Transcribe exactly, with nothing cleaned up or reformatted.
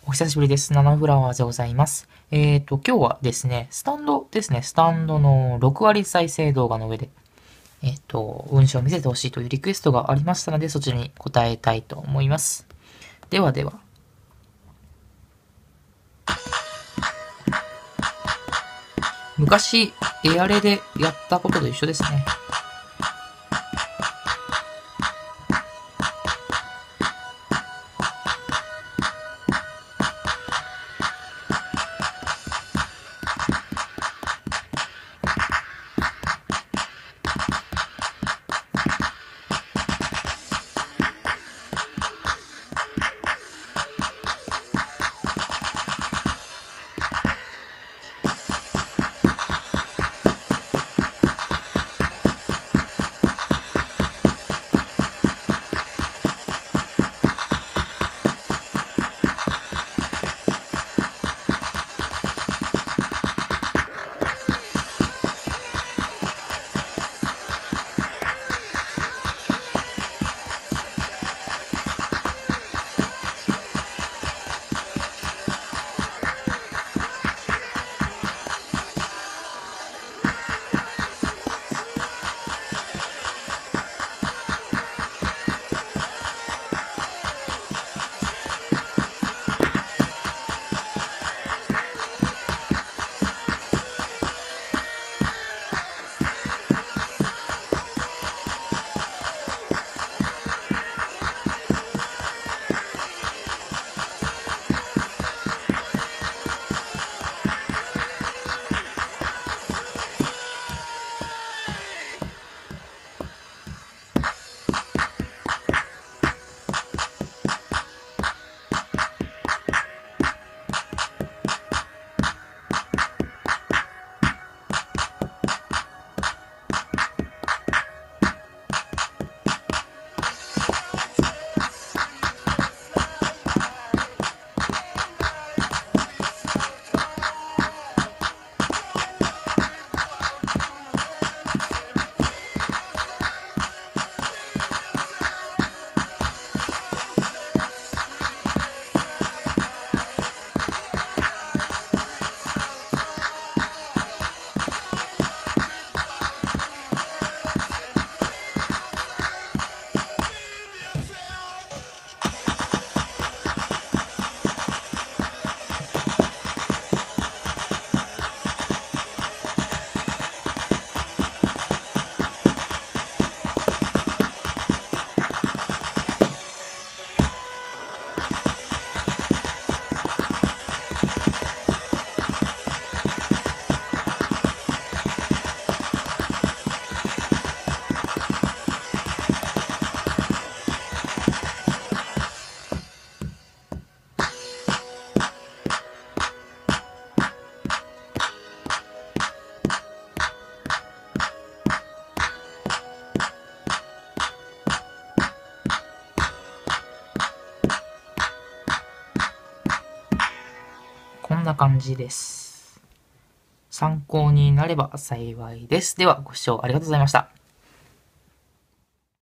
お久しぶりです。ナノフラワーでございます。えっと、今日はですね、スタンドですね、スタンドのろく割再生動画の上で、えっと、運指を見せてほしいというリクエストがありましたので、そちらに答えたいと思います。ではでは。昔、エアレでやったことと一緒ですね。こんな感じです。参考になれば幸いです。では、ご視聴ありがとうございました。